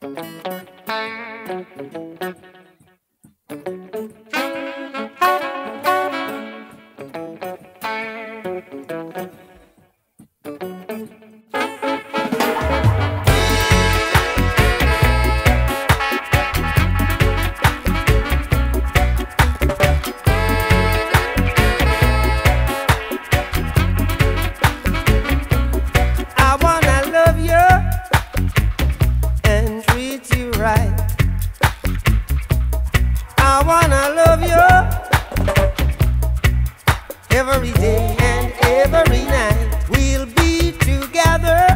Every day and every night we'll be together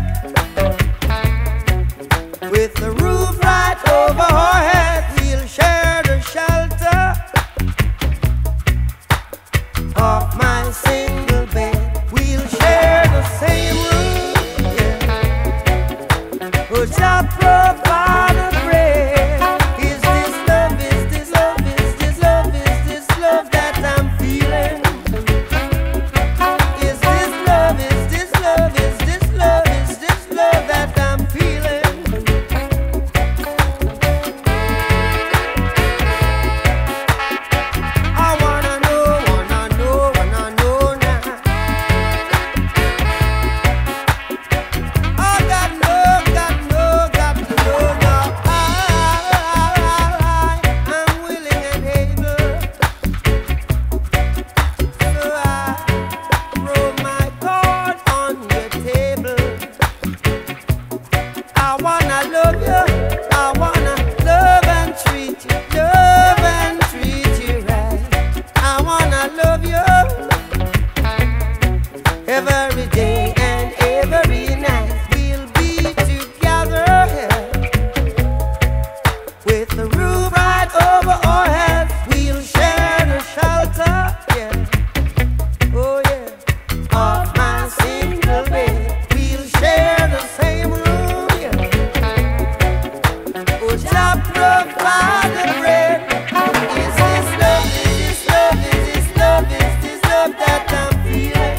with the roof right over our heads. We'll share the shelter of my single bed. We'll share the same room, yeah. Oh, Jah provide the bread. Is this love? Is this love? Is this love? Is this love that I'm feeling? Every day and every night we'll be together, yeah. With the roof right over our heads. We'll share the shelter, yeah. Oh yeah, of my single bed. We'll share the same room, yeah. Oh, Jah provide the bread. Is this love? Is this love? Is this love? Is this love that I'm feeling?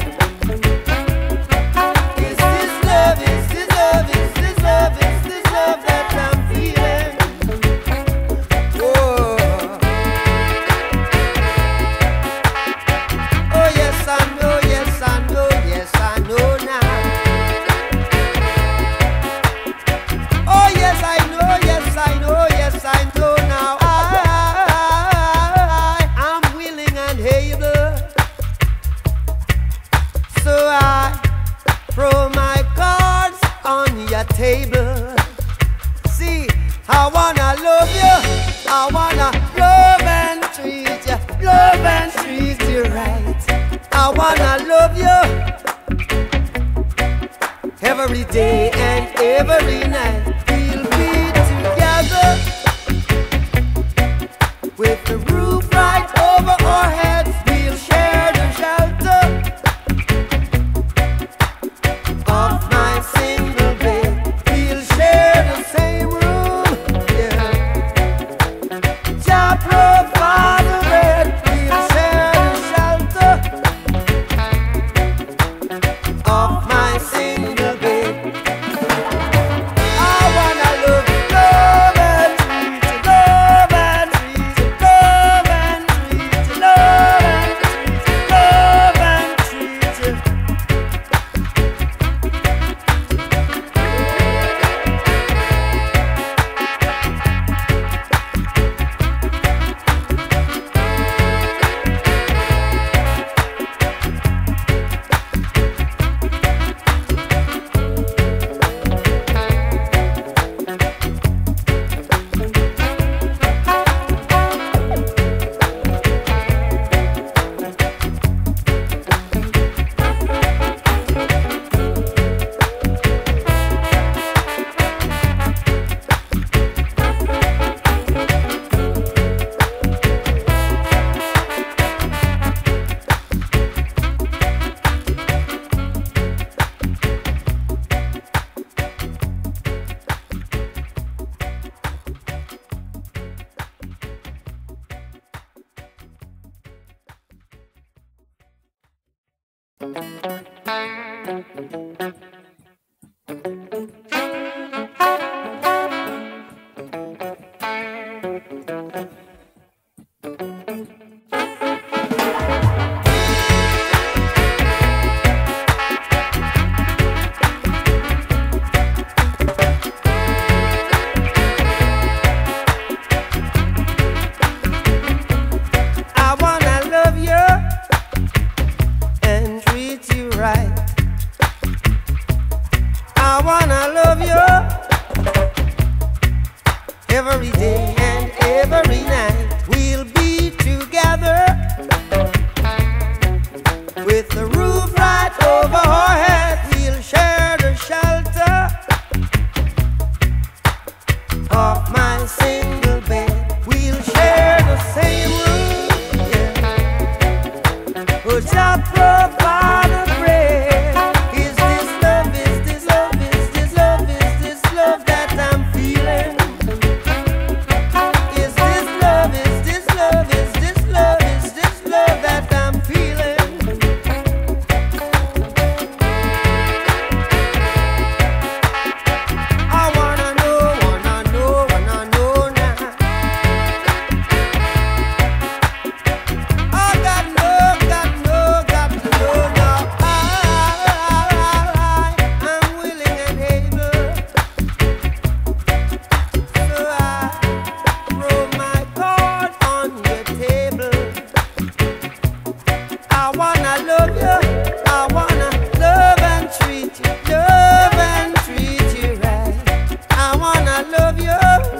Throw my cards on your table. See, I wanna love you. I wanna love and treat you right. I wanna love you every day and every night. We'll be together with the roof right over our heads. We'll share the shelter of my single bed. We'll share the same room, yeah. Jah provide the bread. We'll share the shelter of my single bed. I wanna love you, love and treat you, love and treat you, love and treat you, love and treat you, love and treat you. every day and every night we'll be together with the roof right over our head. We'll share the shelter of my single bed. We'll share the same room, yeah. Oh, just provide the bread. Is this love, is this love, is this love, is this love that I'm feeling? Is this love, is this love, is this love, is this love that I'm feeling? I wanna know now. I got to know now. I'm willing and able, so I throw my card on your table. I wanna love you, I wanna love and treat you right. I wanna love you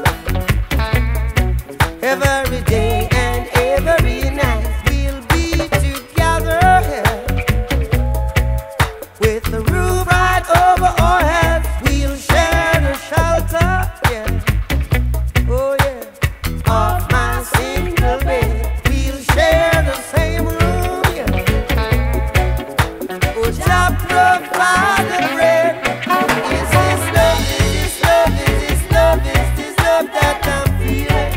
every day and every night. We'll be together with the roof right over our heads. We'll share the shelter, yeah. Oh yeah, of my single bed. We'll share the same room, yeah. Oh, just provide the bread. Is this love, is this love, is this love, is this love that I'm feeling?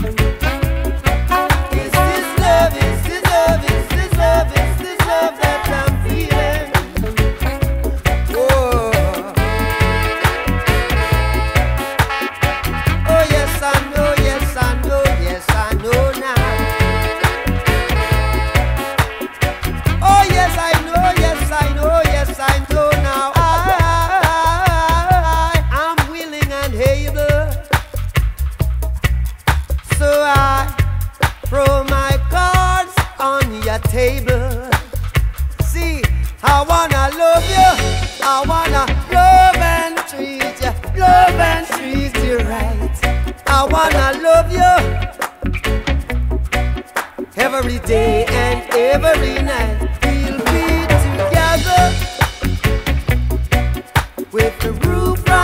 Is this love, is this love, is this love, is this love that I'm feeling? Oh, oh yes I know, yes I know, yes I know now. Oh yes I know, yes I know, yes I know now. I'm willing and able, so I throw my cards on your table. See, I wanna love you, I wanna love and treat you right. I wanna love you every day and every night. We'll be together with the roof right